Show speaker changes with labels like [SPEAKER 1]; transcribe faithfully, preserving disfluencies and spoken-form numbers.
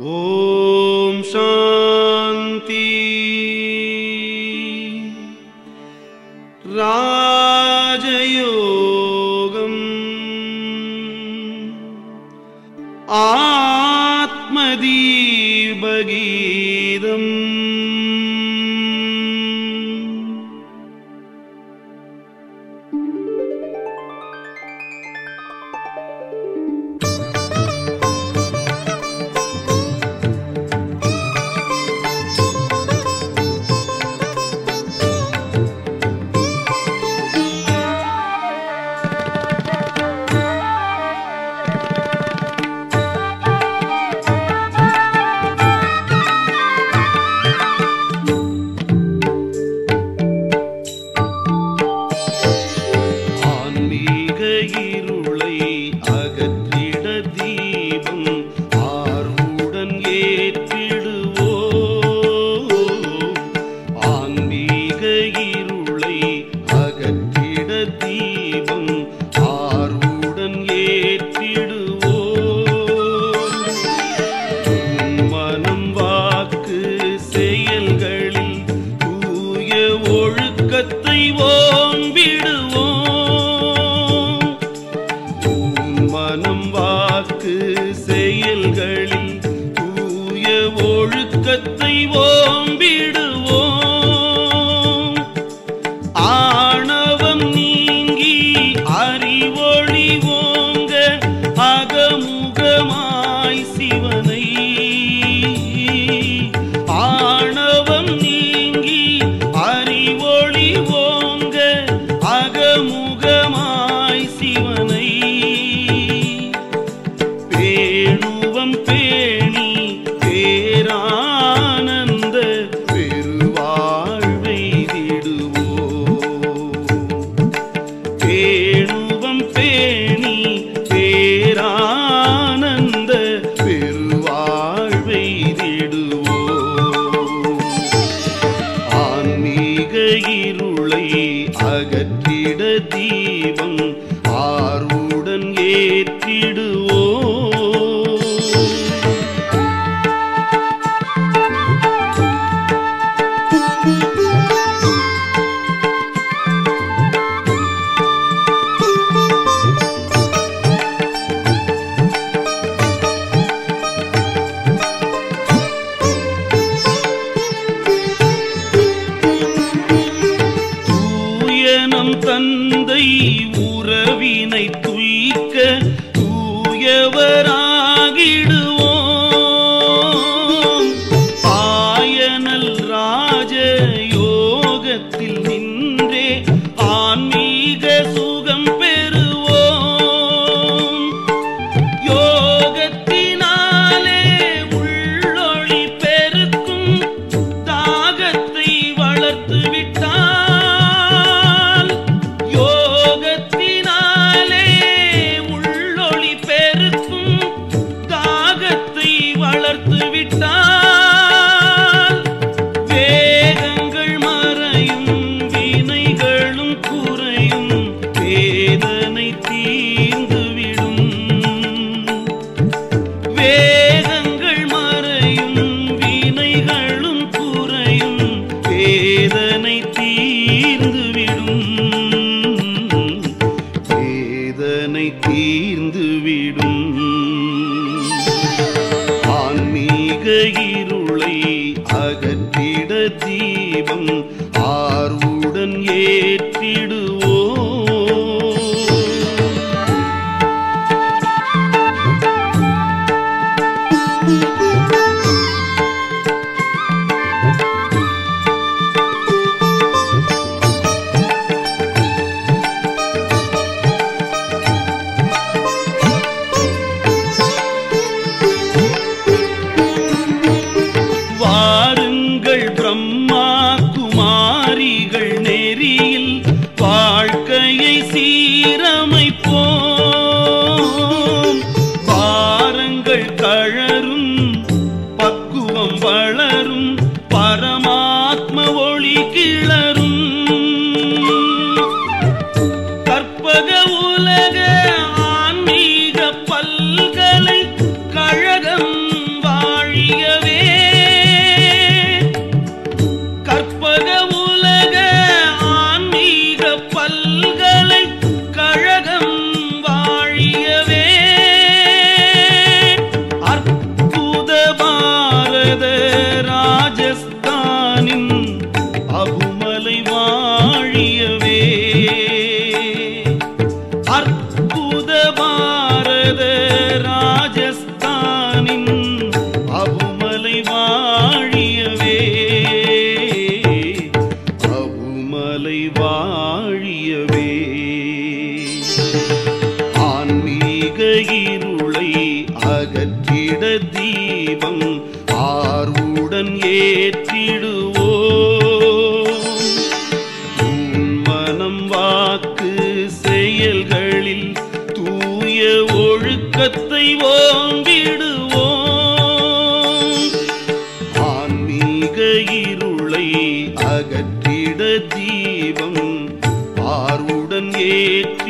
[SPEAKER 1] ஓம் சாந்தி. ராஜயோகம் ஆத்மதீபகீதம்.
[SPEAKER 2] தந்தை உறவினை துய்க்க தூயவராகிடுவோம். ஆயனல் ராஜ யோகத்தில் நின்றே ஆன்மீக சுகம் பெறுவோம். யோகத்தினாலே உள்ளொளி பெருக்கும் தாகத்தை வளர்த்து விட்டார். ஆன்மீக இருளை அகற்றிட தீபம் ஆர்வுடன் ஏற்றிடுவோம். பிரம்மா குமாரிகள் நெறியில் வாழ்க்கையை சீரமைப்போம். பாரங்கள் கழரும் பக்குவம் வளரும் பரமாத்ம ஒளி கிளரும். கற்பக உலக ஆன்மீக பல்கலை கழகம் வாழி பாரத ராஜஸ்தானின் அபுமலை வாழியவே, அபுமலை வாழியவே. ஆன்மீக இருளை அகற்றிட தீபம் ஆர்வுடன் ஏற்றிடுவோம். மனம் வாக்கு செயல்களில் தூய ஒழுக்கத்தை ஓங்கிடுவோம். ஆன்மீக இருளை அகற்றிட தீபம் ஆர்வுடன் ஏற்றி